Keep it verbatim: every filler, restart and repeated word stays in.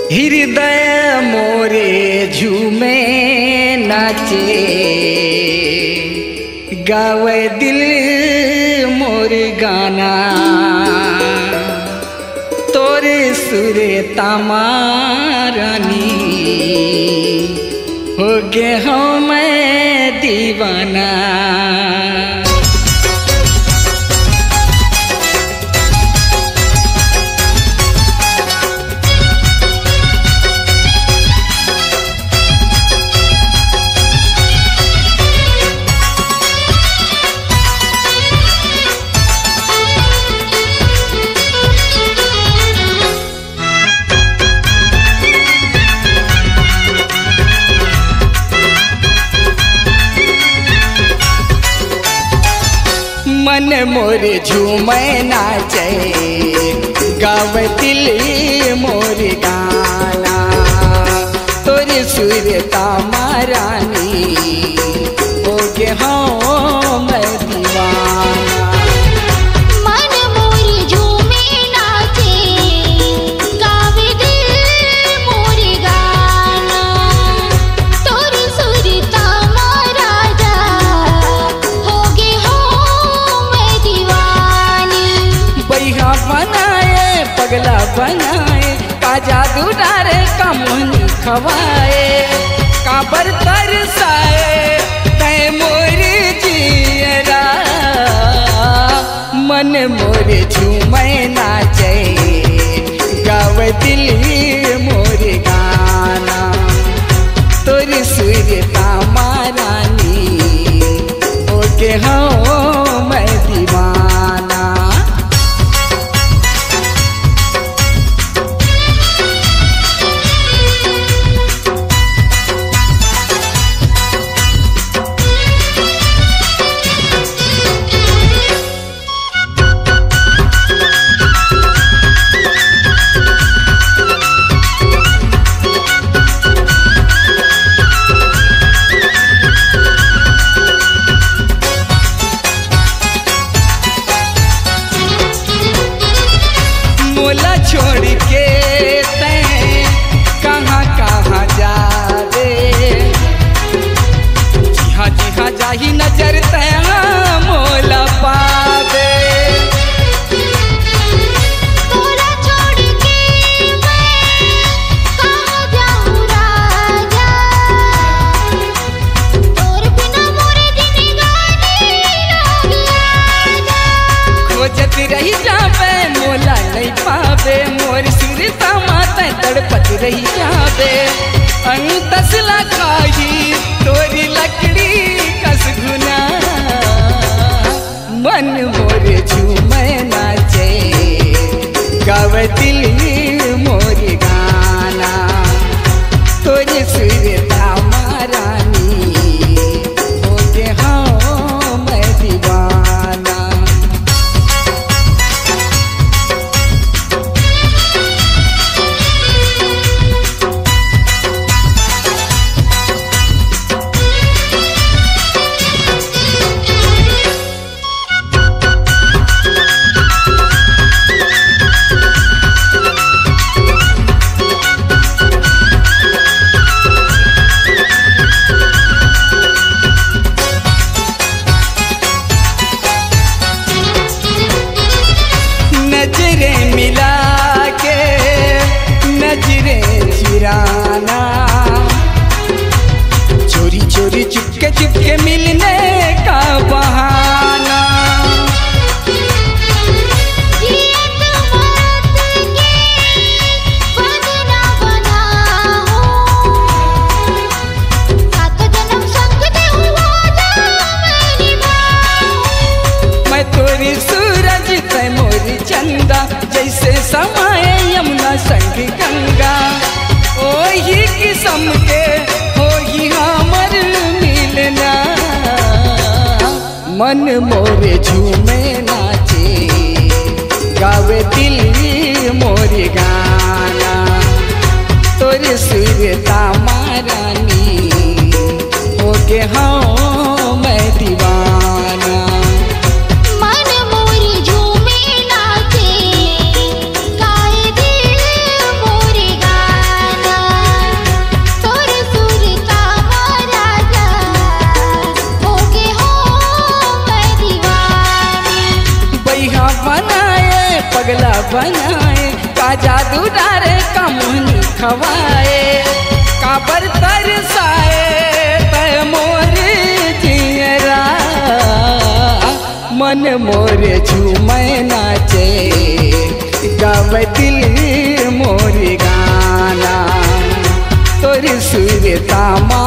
हृदय मोरे झूमे नाचे, गावे दिल मोर गाना। तोरे सुरे तमारानी हो गे हूँ मैं दीवाना। मन मोरे झूमे नाचे, गावे दिल मोर गाना। तोरे सुर तमारानी हो गे हूँ मैं दीवाना। मन मोरे झूमे नाचे, गावे दिल मोर गाना। तोरे सुर तमाराजा हो गे बैहा बनाए पगला बनाए, का जादू डारे का मोहनी खवाए, का बर तरसाए तय मोरे जियरा। मन मोरे झूमे नाचे, गावे दिल मोर गाना। तोर सुर तमारानी हो गे हूँ मैं दीवाना। मोला छोड़ के तैं कहाँ कहाँ जा रे। जिहा जिहा जाही नजर तैं मोला पावे। तोरा छोड़ के मैं कहाँ जाऊँ राजा। तोर बिना मोरे जिंदगानी लागे। खोजत रही जावे मोला नहीं पावे, मोर सुर तमात तड़पत रही जावे। अंतसला खाही तोरी लकड़ी कस गुना। मन मोरे झूमे नाचे, गावे दिल मोर गाना। तोरे सुर तमारानी हो गे हूँ मैं दीवाना। नजरें मिला के नजरें चुराना, चोरी चोरी चुपके चुपके मिलने का बहाना। मैं तोरी सूरज तै मोरी चंदा, जैसे समाए यमुना संग गंगा। ओही किस्म के होही हमर मिलना। मन मोरे झूमे नाचे, गावे दिल मोर गाना। तोरे सुर तमारानी हो गे हूँ मैं दीवाना। मन मोरे झूमे नाचे, गाए दिल मोर गाना। जादू डारे कमुनी खवाए काबर तरसाए तय मोर जियरा मन मोर झूमै नाचे गावे दिल मोर गाना तोर सुर तामा